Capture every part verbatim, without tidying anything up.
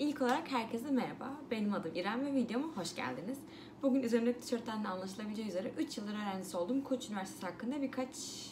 İlk olarak herkese merhaba. Benim adım İrem ve videoma hoş geldiniz. Bugün üzerimdeki tişörtten de anlaşılabileceği üzere üç yıldır öğrencisi olduğum Koç Üniversitesi hakkında birkaç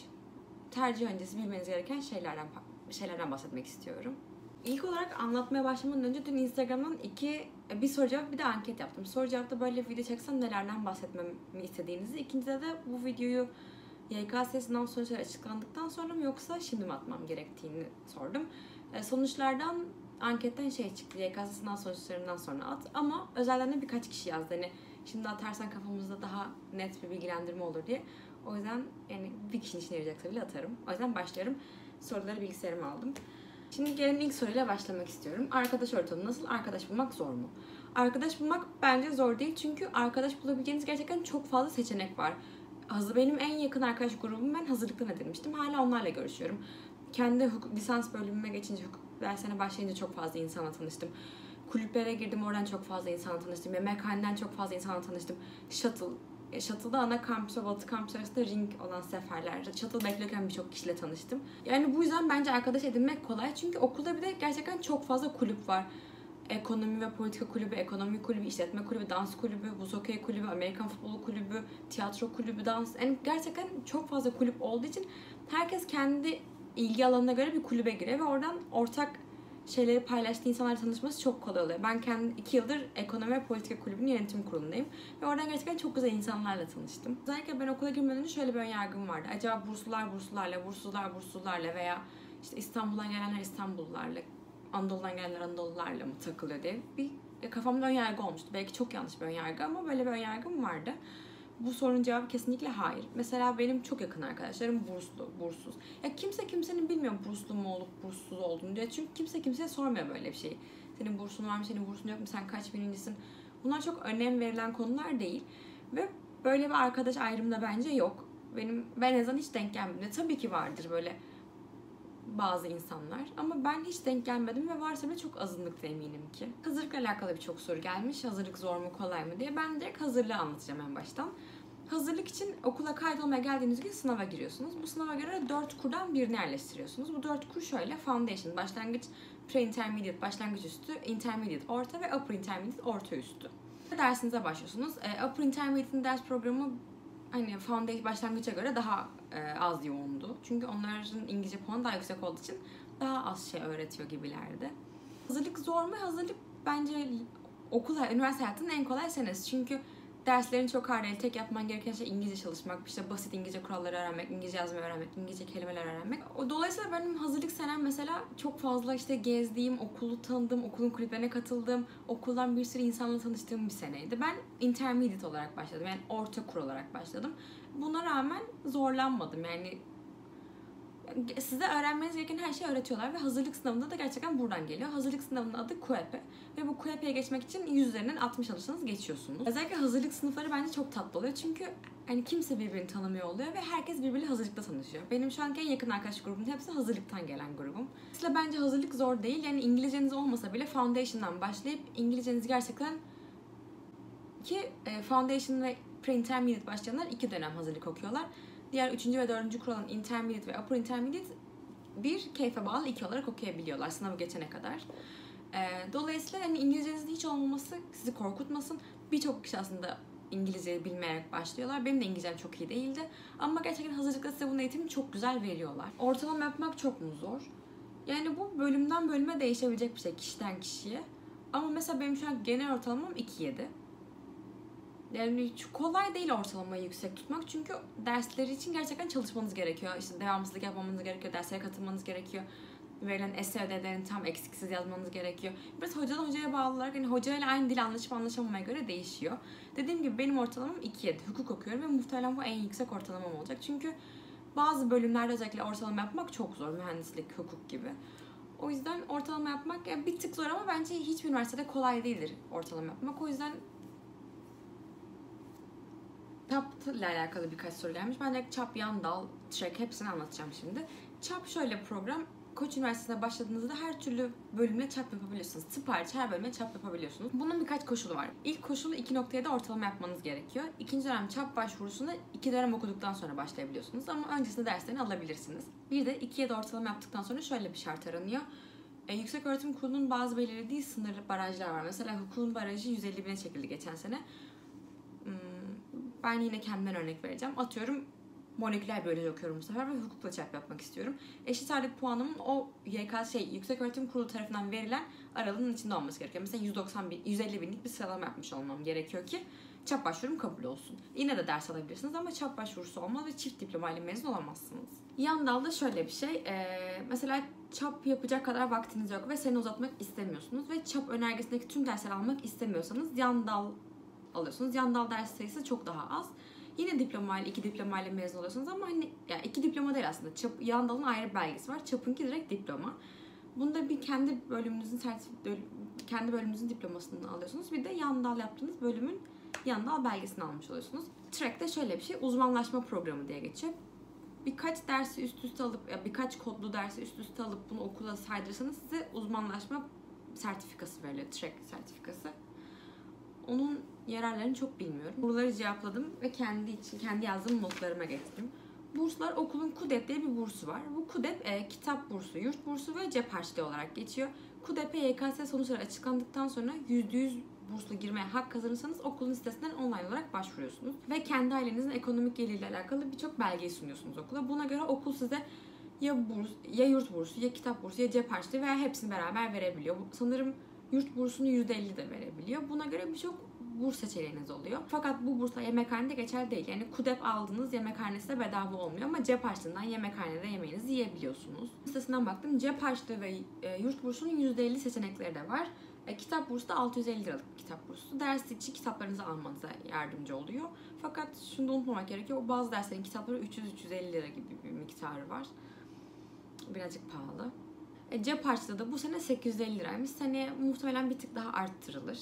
tercih öncesi bilmeniz gereken şeylerden şeylerden bahsetmek istiyorum. İlk olarak anlatmaya başlamadan önce dün Instagram'dan iki bir soru cevap bir de anket yaptım. Soru cevapta böyle bir video çeksem nelerden bahsetmemi istediğinizi, ikincide de bu videoyu Y K S sınav sonuçları açıklandıktan sonra mı yoksa şimdi mi atmam gerektiğini sordum. Sonuçlardan anketten şey çıktı, Y K S sınav sonuçlarından sonra at, ama özelden de birkaç kişi yazdı. Hani şimdi atarsan kafamızda daha net bir bilgilendirme olur diye. O yüzden yani bir kişinin işine yarayacaksa bile atarım. O yüzden başlıyorum. Soruları bilgisayarıma aldım. Şimdi gelin ilk soruyla başlamak istiyorum. Arkadaş ortamı nasıl? Arkadaş bulmak zor mu? Arkadaş bulmak bence zor değil. Çünkü arkadaş bulabileceğiniz gerçekten çok fazla seçenek var. Benim en yakın arkadaş grubum ben hazırlıktan edinmiştim. Hala onlarla görüşüyorum. Kendi hukuk, lisans bölümüme geçince, hukuk dersine başlayınca çok fazla insanla tanıştım. Kulüplere girdim, oradan çok fazla insanla tanıştım. Yemekhaneden çok fazla insanla tanıştım. Shuttle, Shuttle'da ana kampüs ve batı kampüs arasında ring olan seferler. Shuttle beklerken birçok kişiyle tanıştım. Yani bu yüzden bence arkadaş edinmek kolay. Çünkü okulda bir de gerçekten çok fazla kulüp var. Ekonomi ve politika kulübü, ekonomi kulübü, işletme kulübü, dans kulübü, buz hokey kulübü, Amerikan futbolu kulübü, tiyatro kulübü, dans. Yani gerçekten çok fazla kulüp olduğu için herkes kendi ilgi alanına göre bir kulübe giriyor ve oradan ortak şeyleri paylaştığı insanlarla tanışması çok kolay oluyor. Ben kendi iki yıldır ekonomi ve politika kulübünün yönetim kurulundayım ve oradan gerçekten çok güzel insanlarla tanıştım. Özellikle ben okula girmeden önce şöyle bir önyargım vardı. Acaba burslular burslularla, burslular burslularla veya işte İstanbul'dan gelenler İstanbullularla, Anadolu'dan gelenler Anadolularla mı takılıyor diye bir kafamda önyargı olmuştu. Belki çok yanlış bir önyargı ama böyle bir önyargım vardı. Bu sorunun cevabı kesinlikle hayır. Mesela benim çok yakın arkadaşlarım burslu, burssuz. Ya kimse kimsenin bilmiyor burslu mu olup burssuz olduğunu diye. Çünkü kimse kimseye sormuyor böyle bir şey. Senin bursun var mı, senin bursun yok mu, sen kaç birincisin? Bunlar çok önem verilen konular değil. Ve böyle bir arkadaş ayrımı da bence yok. Benim ben en azından hiç denk gelmedim. Tabii ki vardır böyle bazı insanlar ama ben hiç denk gelmedim ve varsa bile çok azınlıkta eminim ki. Hazırlıkla alakalı birçok soru gelmiş. Hazırlık zor mu kolay mı diye. Ben direkt hazırlığı anlatacağım en baştan. Hazırlık için okula kaydolmaya geldiğiniz gün sınava giriyorsunuz. Bu sınava göre dört kurdan birini yerleştiriyorsunuz. Bu dört kur şöyle: Foundation, başlangıç, Pre-Intermediate, başlangıç üstü, Intermediate, orta ve Upper Intermediate, orta üstü. Dersinize başlıyorsunuz. Upper Intermediate'in ders programı hani Foundation başlangıça göre daha e, az yoğundu. Çünkü onların İngilizce puanı daha yüksek olduğu için daha az şey öğretiyor gibilerdi. Hazırlık zor mu? Hazırlık bence okul, üniversite hayatının en kolay senesi. Çünkü derslerin çok ağır değil. Tek yapman gereken şey İngilizce çalışmak, işte basit İngilizce kuralları öğrenmek, İngilizce yazmayı öğrenmek, İngilizce kelimeler öğrenmek. Dolayısıyla benim hazırlık senem mesela çok fazla işte gezdiğim, okulu tanıdığım, okulun kulüplerine katıldığım, okuldan bir sürü insanla tanıştığım bir seneydi. Ben intermediate olarak başladım. Yani orta kur olarak başladım. Buna rağmen zorlanmadım. Yani size öğrenmeniz gereken her şeyi öğretiyorlar ve hazırlık sınavında da gerçekten buradan geliyor. Hazırlık sınavının adı Q E P ve bu Q E P'ye geçmek için yüz üzerinden altmış alırsanız geçiyorsunuz. Özellikle hazırlık sınıfları bence çok tatlı oluyor çünkü hani kimse birbirini tanımıyor oluyor ve herkes birbiriyle hazırlıkta tanışıyor. Benim şu anki en yakın arkadaş grubumun hepsi hazırlıktan gelen grubum. Aslında bence hazırlık zor değil. Yani İngilizceniz olmasa bile Foundation'dan başlayıp İngilizcenizi gerçekten ki Foundation ve Pre-Intermediate başlayanlar iki dönem hazırlık okuyorlar. Diğer üçüncü ve dördüncü kur olan Intermediate ve Upper Intermediate bir keyfe bağlı iki olarak okuyabiliyorlar sınavı geçene kadar. Dolayısıyla hani İngilizcenizin hiç olmaması sizi korkutmasın. Birçok kişi aslında İngilizceyi bilmeyerek başlıyorlar. Benim de İngilizcem çok iyi değildi. Ama gerçekten hazırlıkta size bunun eğitimini çok güzel veriyorlar. Ortalama yapmak çok mu zor? Yani bu bölümden bölüme değişebilecek bir şey kişiden kişiye. Ama mesela benim şu an genel ortalamam iki virgül yedi. Yani kolay değil ortalamayı yüksek tutmak çünkü dersleri için gerçekten çalışmanız gerekiyor. İşte devamsızlık yapmanız gerekiyor, derslere katılmanız gerekiyor. Verilen essay ödevlerini tam eksiksiz yazmanız gerekiyor. Biraz hocadan hocaya bağlı olarak yani hocayla aynı dil anlaşıp anlaşamamaya göre değişiyor. Dediğim gibi benim ortalamam iki virgül yedi. Hukuk okuyorum ve muhtemelen bu en yüksek ortalamam olacak. Çünkü bazı bölümlerde özellikle ortalama yapmak çok zor. Mühendislik, hukuk gibi. O yüzden ortalama yapmak yani bir tık zor ama bence hiçbir üniversitede kolay değildir ortalama yapmak. O yüzden çap ile alakalı birkaç soru gelmiş. Ben de çap, yan dal, track hepsini anlatacağım şimdi. Çap şöyle bir program. Koç Üniversitesi'ne başladığınızda her türlü bölümle çap yapabiliyorsunuz. Tıp hariç her bölüme çap yapabiliyorsunuz. Bunun birkaç koşulu var. İlk koşulu iki nokta yedi ortalama yapmanız gerekiyor. İkinci dönem çap başvurusuna iki dönem okuduktan sonra başlayabiliyorsunuz. Ama öncesinde derslerini alabilirsiniz. Bir de iki virgül yedi ortalama yaptıktan sonra şöyle bir şart aranıyor. E, Yükseköğretim Kurulu'nun bazı belirlediği sınırlı barajlar var. Mesela hukukun barajı yüz elli bine çekildi geçen sene. Hmm, ben yine kendimden örnek vereceğim. Atıyorum moleküler biyoloji okuyorum bu sefer ve hukukla çarp yapmak istiyorum. Eşit ağırlık puanımın o Y K S şey Yükseköğretim Kurulu tarafından verilen aralığın içinde olması gerekiyor. Mesela yüz doksan bin, yüz elli binlik bir sıralama yapmış olmam gerekiyor ki çap başvurum kabul olsun. Yine de ders alabilirsiniz ama çap başvurusu olmaz ve çift diplomayla mezun olamazsınız. Yan dalda şöyle bir şey. Ee, mesela çap yapacak kadar vaktiniz yok ve seni uzatmak istemiyorsunuz ve çap önergesindeki tüm dersleri almak istemiyorsanız yan dal alıyorsunuz. Yan dal ders sayısı çok daha az. Yine diplomayla, iki diplomayla mezun oluyorsunuz ama hani yani iki diploma değil aslında. Çap, yan dalın ayrı bir belgesi var. Çapınki direkt diploma. Bunda bir kendi bölümünüzün sertifik kendi bölümünüzün diplomasını alıyorsunuz. Bir de yan dal yaptığınız bölümün yan dal belgesini almış oluyorsunuz. Track'te şöyle bir şey, uzmanlaşma programı diye geçiyor. Birkaç dersi üst üste alıp, ya birkaç kodlu dersi üst üste alıp bunu okula saydırırsanız size uzmanlaşma sertifikası veriliyor. Track sertifikası. Onun yararlarını çok bilmiyorum. Soruları cevapladım ve kendi için kendi yazdığım notlarıma getirdim. Burslar, okulun KUDEP diye bir bursu var. Bu KUDEP e, kitap bursu, yurt bursu ve cep harçlığı olarak geçiyor. KUDEP'e Y K S sonuçları açıklandıktan sonra yüzde yüz bursla girmeye hak kazanırsanız okulun sitesinden online olarak başvuruyorsunuz. Ve kendi ailenizin ekonomik geliriyle alakalı birçok belgeyi sunuyorsunuz okula. Buna göre okul size ya burs, ya yurt bursu, ya kitap bursu, ya cep harçlığı veya hepsini beraber verebiliyor. Sanırım yurt bursunu yüzde elli de verebiliyor. Buna göre birçok burs seçeneğiniz oluyor. Fakat bu burslar yemekhanede geçerli değil. Yani KUDEP aldığınız yemekhanesi de bedava olmuyor ama cep harçlığından yemekhanede yemeğinizi yiyebiliyorsunuz. Sitesinden baktım. Cep harçlığı ve yurt bursunun yüzde elli seçenekleri de var. E, kitap bursu da altı yüz elli liralık bir kitap bursu. Ders içi kitaplarınızı almanıza yardımcı oluyor. Fakat şunu da unutmamak gerekiyor. Bazı derslerin kitapları üç yüz üç yüz elli lira gibi bir miktarı var. Birazcık pahalı. E, cep harçlığı da bu sene sekiz yüz elli liraymış. Seneye muhtemelen bir tık daha arttırılır.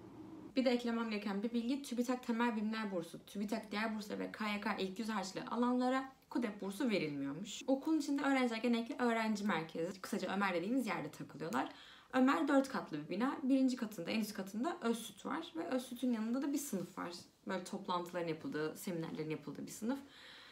Bir de eklemem gereken bir bilgi, TÜBİTAK Temel Bilimler Bursu, TÜBİTAK Diğer Bursları ve K Y K ilk yüz harçlığı alanlara KUDEP bursu verilmiyormuş. Okulun içinde öğrenciler genellikle öğrenci merkezi, kısaca Ömer dediğimiz yerde takılıyorlar. Ömer dört katlı bir bina. Birinci katında, en üst katında Özsüt var ve Özsüt'ün yanında da bir sınıf var. Böyle toplantıların yapıldığı, seminerlerin yapıldığı bir sınıf.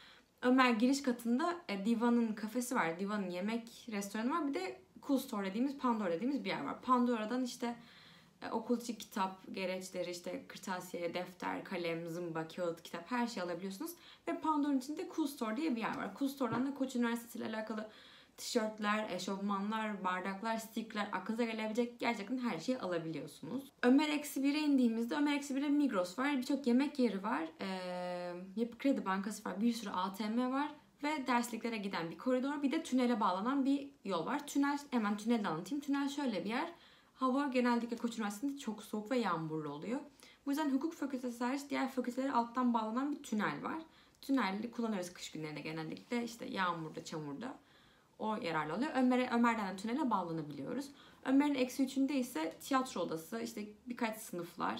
Ömer giriş katında e, Divan'ın kafesi var, Divan'ın yemek restoranı var. Bir de Cool Store dediğimiz, Pandora dediğimiz bir yer var. Pandora'dan işte e, okul içi kitap, gereçleri, işte kırtasiye, defter, kalem, zımba, kağıt, kitap her şeyi alabiliyorsunuz. Ve Pandora'nın içinde Cool Store diye bir yer var. Cool Store'dan da Koç Üniversitesi ile alakalı tişörtler, eşofmanlar, bardaklar, stickerler, aklınıza gelebilecek gerçekten her şeyi alabiliyorsunuz. Ömer Eksi bir'e indiğimizde Ömer Eksi bir'e Migros var, birçok yemek yeri var, ee, Yapı Kredi Bankası var, bir sürü A T M var ve dersliklere giden bir koridor, bir de tünele bağlanan bir yol var. Tünel, hemen tüneli de anlatayım. Tünel şöyle bir yer. Hava genellikle Koç Üniversitesi'nde çok soğuk ve yağmurlu oluyor. Bu yüzden hukuk fakültesi hariç diğer fakültelere alttan bağlanan bir tünel var. Tünelli kullanıyoruz kış günlerinde genellikle, işte yağmurda, çamurda. O yararlı oluyor. Ömer'e, Ömer'den tünele bağlanabiliyoruz. Ömer'in eksi üçünde ise tiyatro odası, işte birkaç sınıflar,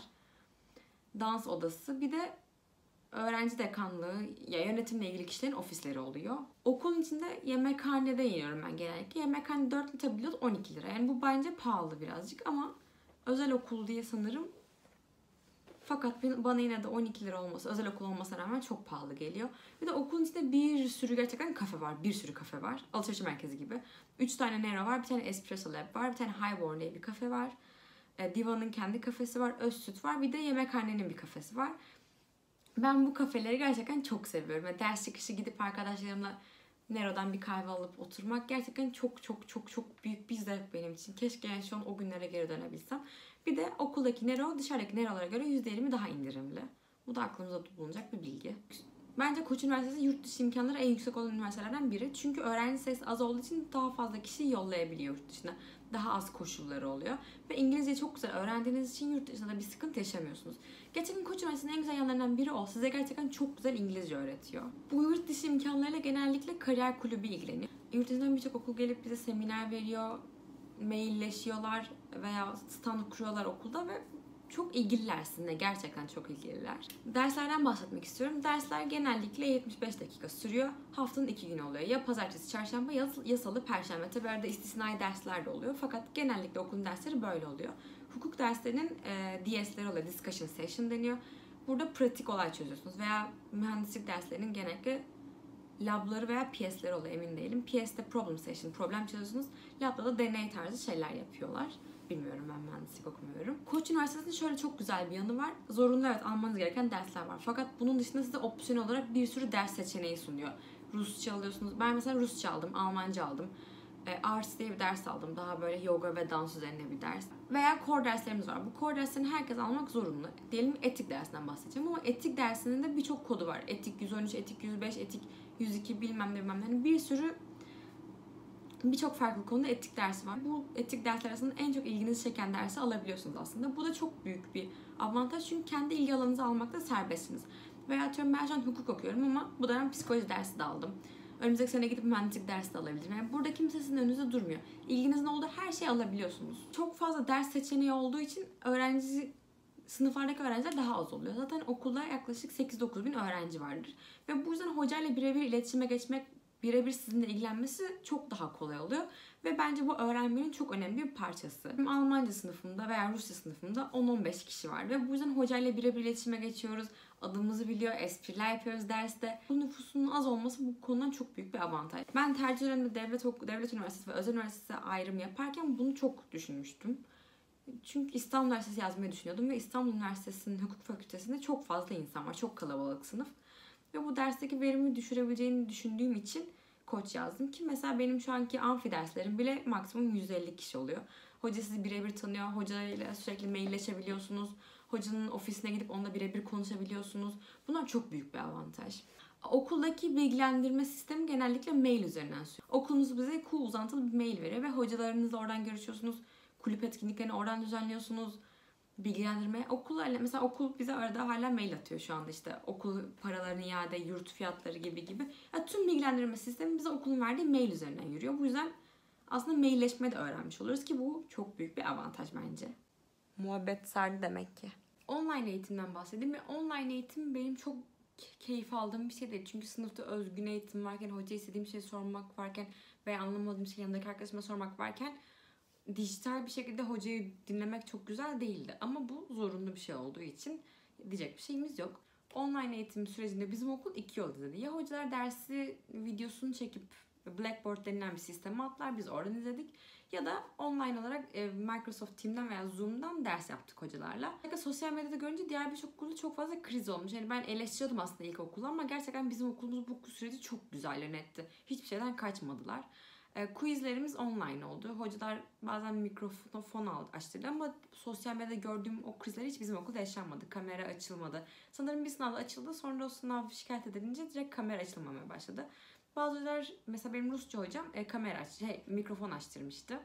dans odası, bir de öğrenci dekanlığı, ya yönetimle ilgili kişilerin ofisleri oluyor. Okulun içinde yemekhanede yiyorum ben genellikle. Yemekhane dört tabildot on iki lira. Yani bu bence pahalı birazcık ama özel okul diye sanırım. Fakat bana yine de on iki lira olması, özel okul olmasına rağmen çok pahalı geliyor. Bir de okulun içinde bir sürü gerçekten kafe var. Bir sürü kafe var. Alışveriş merkezi gibi. Üç tane Nero var, bir tane Espresso Lab var, bir tane Highborn diye bir kafe var. Diva'nın kendi kafesi var, Özsüt var. Bir de yemekhanenin bir kafesi var. Ben bu kafeleri gerçekten çok seviyorum. Yani ders çıkışı gidip arkadaşlarımla Nero'dan bir kahve alıp oturmak gerçekten çok çok çok çok büyük bir zevk benim için. Keşke yani şu an o günlere geri dönebilsem. Bir de okuldaki Nero dışarıdaki Nero'lara göre yüzde yirmi daha indirimli. Bu da aklımızda bulunacak bir bilgi. Bence Koç Üniversitesi yurt dışı imkanları en yüksek olan üniversitelerden biri. Çünkü öğrenci sayısı az olduğu için daha fazla kişi yollayabiliyor yurt dışına. Daha az koşulları oluyor. Ve İngilizceyi çok güzel öğrendiğiniz için yurt dışında bir sıkıntı yaşamıyorsunuz. Gerçekten Koç Üniversitesi'nin en güzel yanlarından biri o. Size gerçekten çok güzel İngilizce öğretiyor. Bu yurt dışı imkanlarıyla genellikle kariyer kulübü ilgileniyor. Yurt dışından birçok okul gelip bize seminer veriyor, mailleşiyorlar veya stand kuruyorlar okulda ve çok ilgililer sizinle. Gerçekten çok ilgililer. Derslerden bahsetmek istiyorum. Dersler genellikle yetmiş beş dakika sürüyor. Haftanın iki günü oluyor. Ya pazartesi, çarşamba ya, ya salı, perşembe. Tabii arada istisnai dersler de oluyor. Fakat genellikle okulun dersleri böyle oluyor. Hukuk derslerinin e, D S'leri oluyor. Discussion Session deniyor. Burada pratik olay çözüyorsunuz. Veya mühendislik derslerinin genellikle labları veya P S'leri oluyor, emin değilim. P S'te problem session, problem çözüyorsunuz. Lab'da da deney tarzı şeyler yapıyorlar. Bilmiyorum, ben mühendislik okumuyorum. Koç Üniversitesi'nin şöyle çok güzel bir yanı var. Zorunlu, evet, almanız gereken dersler var. Fakat bunun dışında size opsiyon olarak bir sürü ders seçeneği sunuyor. Rusça alıyorsunuz. Ben mesela Rusça aldım, Almanca aldım. E, Arts diye bir ders aldım. Daha böyle yoga ve dans üzerine bir ders. Veya core derslerimiz var. Bu core derslerini herkes almak zorunlu. Diyelim etik dersinden bahsedeceğim ama etik dersinin de birçok kodu var. Etik yüz on üç, etik yüz beş, etik yüz iki, bilmem ne bilmem ne. Yani bir sürü, birçok farklı konuda etik dersi var. Bu etik dersler arasında en çok ilginizi çeken dersi alabiliyorsunuz aslında. Bu da çok büyük bir avantaj çünkü kendi ilgi alanınızı almakta serbestsiniz. Veya atıyorum ben şu an hukuk okuyorum ama bu dönem psikoloji dersi de aldım. Önümüzdeki sene gidip mühendislik dersi de alabilirim. Yani burada kimse sizin önünüzde durmuyor. İlginizin olduğu her şeyi alabiliyorsunuz. Çok fazla ders seçeneği olduğu için öğrenci sınıflardaki öğrenciler daha az oluyor. Zaten okulda yaklaşık sekiz dokuz bin öğrenci vardır. Ve bu yüzden hocayla birebir iletişime geçmek, birebir sizinle ilgilenmesi çok daha kolay oluyor. Ve bence bu öğrenmenin çok önemli bir parçası. Benim Almanca sınıfımda veya Rusça sınıfımda on on beş kişi var. Ve bu yüzden hocayla birebir iletişime geçiyoruz. Adımızı biliyor, espriler yapıyoruz derste. Bu nüfusunun az olması bu konudan çok büyük bir avantaj. Ben tercih döneminde devlet, devlet üniversitesi ve özel üniversitesi ayrım yaparken bunu çok düşünmüştüm. Çünkü İstanbul Üniversitesi yazmayı düşünüyordum ve İstanbul Üniversitesi'nin hukuk fakültesinde çok fazla insan var. Çok kalabalık sınıf. Ve bu dersteki verimi düşürebileceğini düşündüğüm için Koç yazdım ki mesela benim şu anki amfi derslerim bile maksimum yüz elli kişi oluyor. Hoca sizi birebir tanıyor. Hocayla sürekli mailleşebiliyorsunuz. Hocanın ofisine gidip onunla birebir konuşabiliyorsunuz. Bunlar çok büyük bir avantaj. Okuldaki bilgilendirme sistemi genellikle mail üzerinden sürüyor. Okulunuz bize Q uzantılı bir mail veriyor ve hocalarınızla oradan görüşüyorsunuz. Kulüp etkinliklerini oradan düzenliyorsunuz. Bilgilendirme. Okullarla mesela okul bize arada hala mail atıyor şu anda, işte okul paralarını iade, yurt fiyatları gibi gibi. Yani tüm bilgilendirme sistemi bize okulun verdiği mail üzerinden yürüyor. Bu yüzden aslında mailleşmeyi de öğrenmiş oluruz ki bu çok büyük bir avantaj bence. Muhabbet sardı demek ki. Online eğitimden bahsedeyim ve online eğitim benim çok keyif aldığım bir şey değil. Çünkü sınıfta özgün eğitim varken, hocaya istediğim şeyi sormak varken veya anlamadığım şeyi yanındaki arkadaşıma sormak varken dijital bir şekilde hocayı dinlemek çok güzel değildi. Ama bu zorunlu bir şey olduğu için diyecek bir şeyimiz yok. Online eğitim sürecinde bizim okul iki yol izledi. Ya hocalar dersi videosunu çekip Blackboard denilen bir sisteme attılar, biz oradan izledik. Ya da online olarak Microsoft Team'den veya Zoom'dan ders yaptık hocalarla. Fakat sosyal medyada görünce diğer birçok okulda çok fazla kriz olmuş. Yani ben eleştiriyordum aslında ilk okulu ama gerçekten bizim okulumuz bu süreci çok güzel yönetti. Hiçbir şeyden kaçmadılar. Quizlerimiz online oldu. Hocalar bazen mikrofon açtırdı ama sosyal medyada gördüğüm o quizler hiç bizim okulda yaşanmadı. Kamera açılmadı. Sanırım bir sınav açıldı. Sonra o sınav şikayet edilince direkt kamera açılmamaya başladı. Bazı hocalar, mesela benim Rusça hocam e, kamera aç, şey, mikrofon açtırmıştı.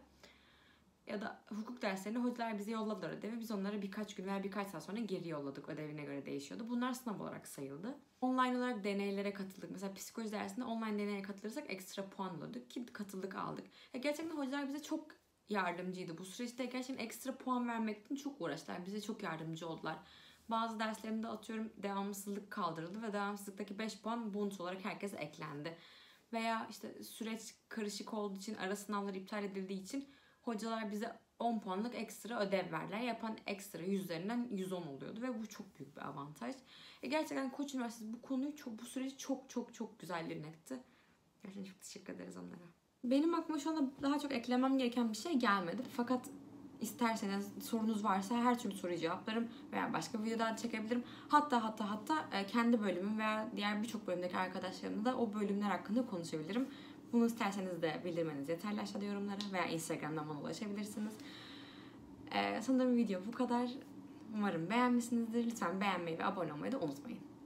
Ya da hukuk derslerinde hocalar bize yolladılar ödevi. Biz onlara birkaç gün veya birkaç saat sonra geri yolladık. Ödevine göre değişiyordu. Bunlar sınav olarak sayıldı. Online olarak deneylere katıldık. Mesela psikoloji dersinde online deneye katılırsak ekstra puan alıyorduk ki katıldık, aldık. Ya gerçekten hocalar bize çok yardımcıydı. Bu süreçte gerçekten ekstra puan vermek için çok uğraştılar. Bize çok yardımcı oldular. Bazı derslerimde atıyorum devamsızlık kaldırıldı ve devamsızlıktaki beş puan bonus olarak herkese eklendi. Veya işte süreç karışık olduğu için, ara sınavlar iptal edildiği için hocalar bize on puanlık ekstra ödev verdiler. Yapan ekstra yüz üzerinden yüz on oluyordu ve bu çok büyük bir avantaj. E gerçekten Koç Üniversitesi bu konuyu çok, bu süreci çok çok çok güzel yönetti. Gerçekten çok teşekkür ederiz onlara. Benim aklıma şu anda daha çok eklemem gereken bir şey gelmedi. Fakat isterseniz, sorunuz varsa her türlü soruyu cevaplarım veya başka bir videoda çekebilirim. Hatta hatta hatta kendi bölümüm veya diğer birçok bölümdeki arkadaşlarımla da o bölümler hakkında konuşabilirim. Bunu isterseniz de bildirmeniz yeterli aşağıda yorumlara veya Instagram'dan bana ulaşabilirsiniz. Ee, sanırım video bu kadar. Umarım beğenmişsinizdir. Lütfen beğenmeyi ve abone olmayı da unutmayın.